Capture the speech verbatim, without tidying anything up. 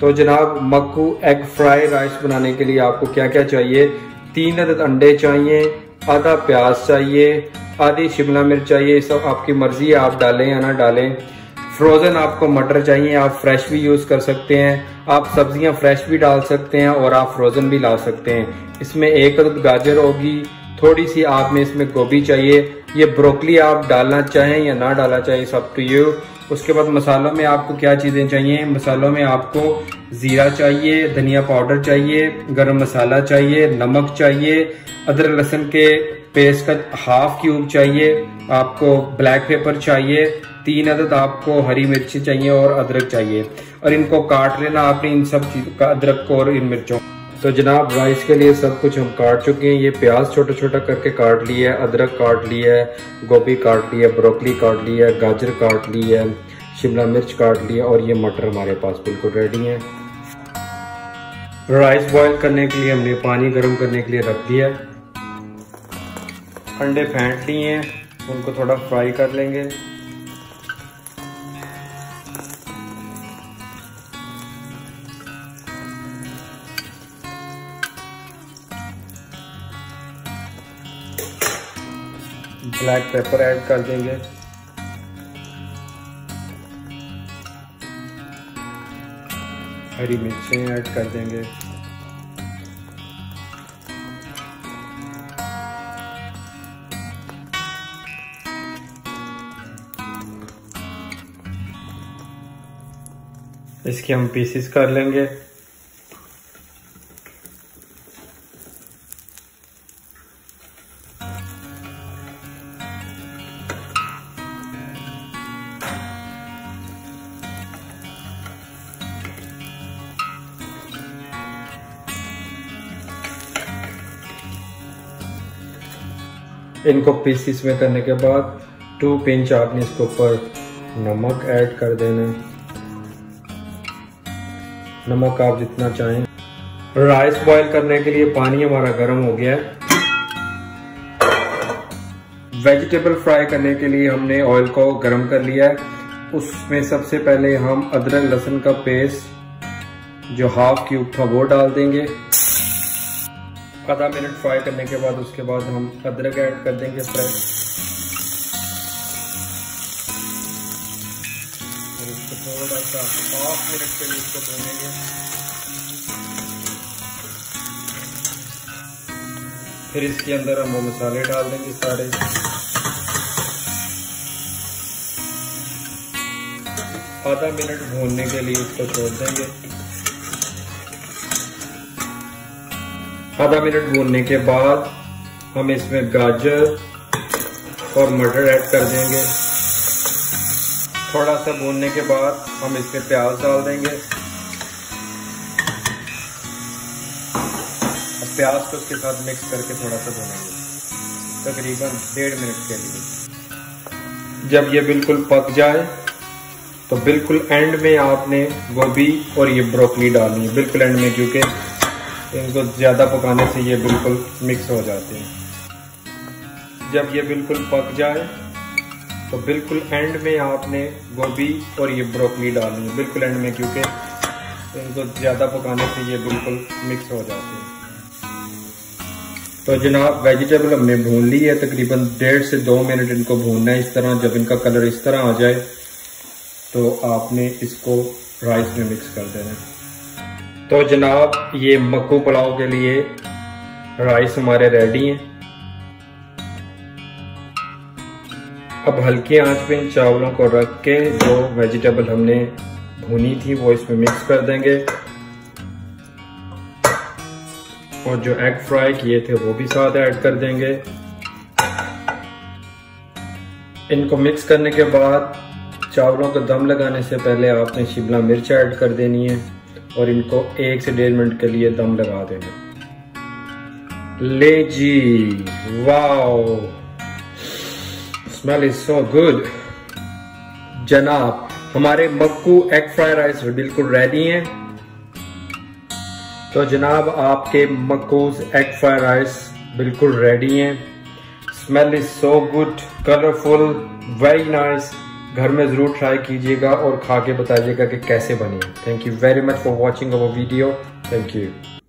तो जनाब Makku egg fry rice बनाने के लिए आपको क्या क्या चाहिए? तीन अदद अंडे चाहिए, आधा प्याज चाहिए, आधी शिमला मिर्च चाहिए, सब आपकी मर्जी है आप डालें या ना डालें। फ्रोजन आपको मटर चाहिए, आप फ्रेश भी यूज कर सकते हैं, आप सब्जियां फ्रेश भी डाल सकते हैं और आप फ्रोजन भी ला सकते हैं। इसमें एक अदद गाजर होगी, थोड़ी सी आप में इसमें गोभी चाहिए। ये ब्रोकली आप डालना चाहें या ना डालना चाहिए, सब टू यू। उसके बाद मसालों में आपको क्या चीजें चाहिए? मसालों में आपको जीरा चाहिए, धनिया पाउडर चाहिए, गरम मसाला चाहिए, नमक चाहिए, अदरक लहसुन के पेस्ट का हाफ क्यूब चाहिए, आपको ब्लैक पेपर चाहिए, तीन अदद आपको हरी मिर्ची चाहिए और अदरक चाहिए। और इनको काट लेना आपने, इन सब चीज का, अदरक को और इन मिर्चों। तो जनाब राइस के लिए सब कुछ हम काट चुके हैं। ये प्याज छोटा छोटा करके काट लिया है, अदरक काट लिया है, गोभी काट लिया है, ब्रोकली काट लिया है, गाजर काट लिया है, शिमला मिर्च काट लिया और ये मटर हमारे पास बिल्कुल रेडी है। राइस बॉईल करने के लिए हमने पानी गर्म करने के लिए रख दिया है। अंडे फेंट लिए हैं, उनको थोड़ा फ्राई कर लेंगे। ब्लैक पेपर ऐड कर देंगे, हरी मिर्चें ऐड कर देंगे, इसके हम पीसेस कर लेंगे। इनको पीसीस में करने के बाद टू पिंच आपने इसके ऊपर नमक ऐड कर देना, नमक आप जितना चाहें। राइस बॉईल करने के लिए पानी हमारा गर्म हो गया है। वेजिटेबल फ्राई करने के लिए हमने ऑयल को गर्म कर लिया है। उसमें सबसे पहले हम अदरक लहसुन का पेस्ट जो हाफ क्यूब था वो डाल देंगे। आधा मिनट फ्राई करने के बाद उसके बाद हम अदरक ऐड कर देंगे फ्रेश, और इसको थोड़ा सा हाफ मिनट के लिए इसको भूनेंगे। फिर इसके अंदर हम वो मसाले डाल देंगे सारे। आधा मिनट भूनने के लिए इसको छोड़ देंगे। आधा मिनट भूनने के बाद हम इसमें गाजर और मटर ऐड कर देंगे। थोड़ा सा भूनने के बाद हम इसमें प्याज डाल देंगे। अब प्याज को उसके साथ मिक्स करके थोड़ा सा भूनेंगे तकरीबन डेढ़ मिनट के लिए। जब ये बिल्कुल पक जाए तो बिल्कुल एंड में आपने गोभी और ये ब्रोकली डालनी है, बिल्कुल एंड में, क्योंकि इनको ज्यादा पकाने से ये बिल्कुल मिक्स हो जाते हैं। जब ये बिल्कुल पक जाए तो बिल्कुल एंड में आपने गोभी और ये ब्रोकली डालनी है, बिल्कुल एंड में, क्योंकि इनको ज्यादा पकाने से ये बिल्कुल मिक्स हो जाते हैं। तो जनाब वेजिटेबल हमने भून ली है, तकरीबन डेढ़ से दो मिनट इनको भूनना है। इस तरह जब इनका कलर इस तरह आ जाए तो आपने इसको राइस में मिक्स कर देना है। तो जनाब ये मक्कू पुलाव के लिए राइस हमारे रेडी हैं। अब हल्की आंच पे इन चावलों को रख के जो वेजिटेबल हमने भुनी थी वो इसमें मिक्स कर देंगे, और जो एग फ्राई किए थे वो भी साथ ऐड कर देंगे। इनको मिक्स करने के बाद चावलों को दम लगाने से पहले आपने शिमला मिर्च ऐड कर देनी है और इनको एक से डेढ़ मिनट के लिए दम लगा देना। ले जी, wow, smell is so good. जनाब हमारे मक्कू एग फ्राई राइस बिल्कुल रेडी हैं। तो जनाब आपके मक्कूज एग फ्राई राइस बिल्कुल रेडी हैं। Smell is so good, colourful, very nice. घर में ज़रूर ट्राई कीजिएगा और खा के बताइएगा कि कैसे बनी। Thank you very much for watching our video. Thank you.